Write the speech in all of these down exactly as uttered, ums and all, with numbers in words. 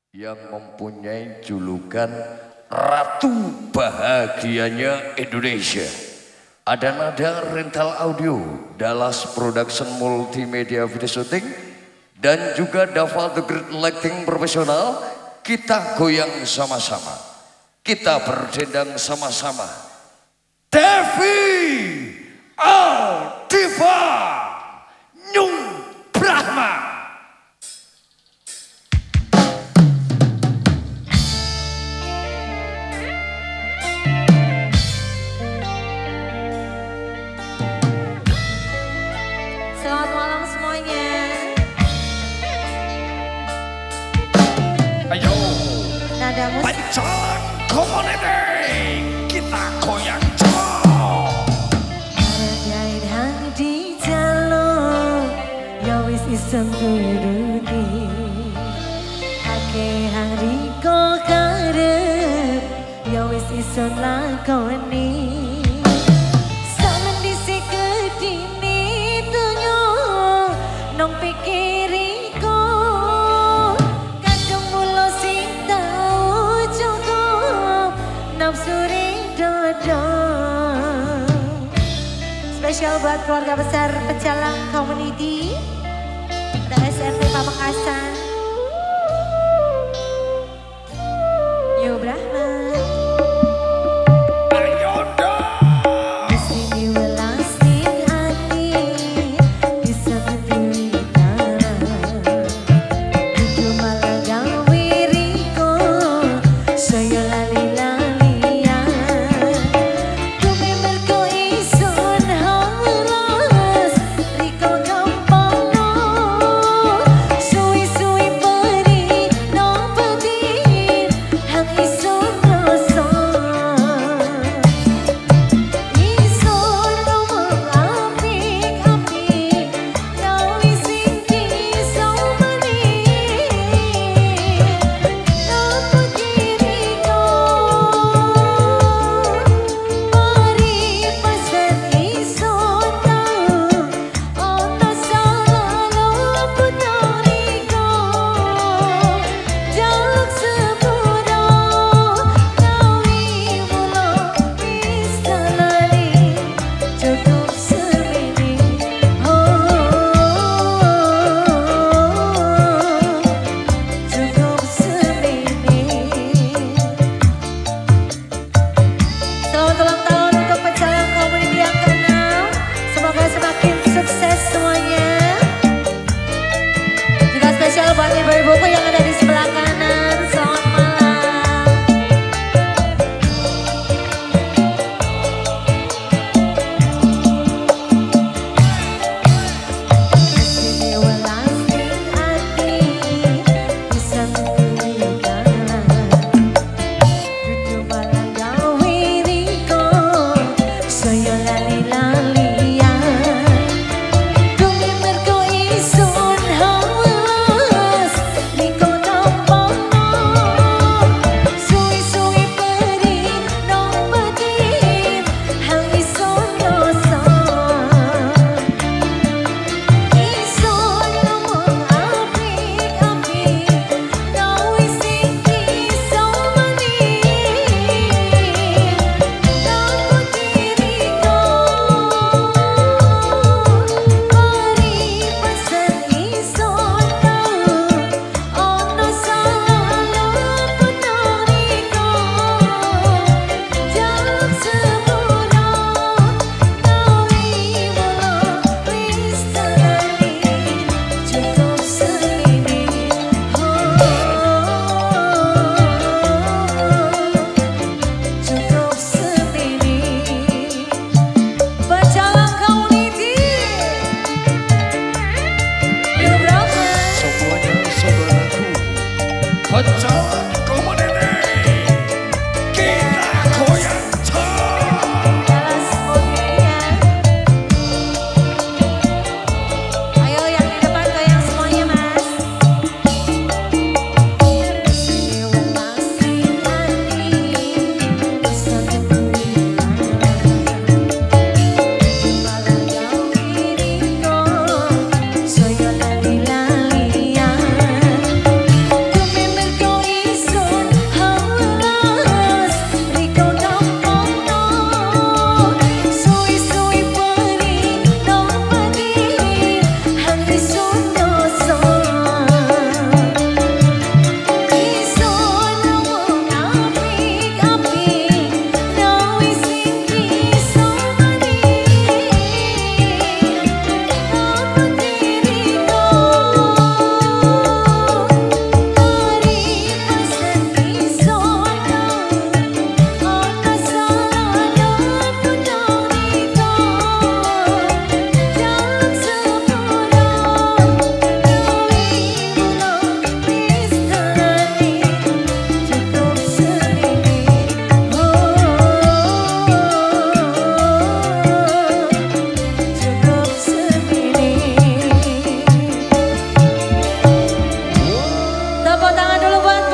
yang mempunyai julukan Ratu Bahagianya Indonesia. Ada Nada Rental Audio, Dallas Production Multimedia Video Shooting, dan juga Dava The Great Lighting Profesional. Kita goyang sama-sama, kita berdendang sama-sama. Devi Aldiva Nyung Brahma. Selamat malam semuanya. Ayo, Nada musik. Pancalang Community, kita goyang cok. Hargain hang di jalur, ya wis isen turuti. Ake hang riko karep, ya wis isen lakoni. Samen dhisik kedini dunyo, nong pikiriko. Kadung mulo sing tau cukup, nafsu ring dodo. Spesial buat keluarga besar Pecalang Community, ada S R T Pamekasan, Yo Brahma. Di sini welasting hati, bisa menderita. Hidup malah gawe riko, saya lali-lalian. Kumi merko isun halas, riko gampang no. Suwi-suwi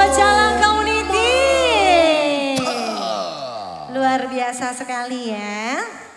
Pecalang Community. Luar biasa sekali ya.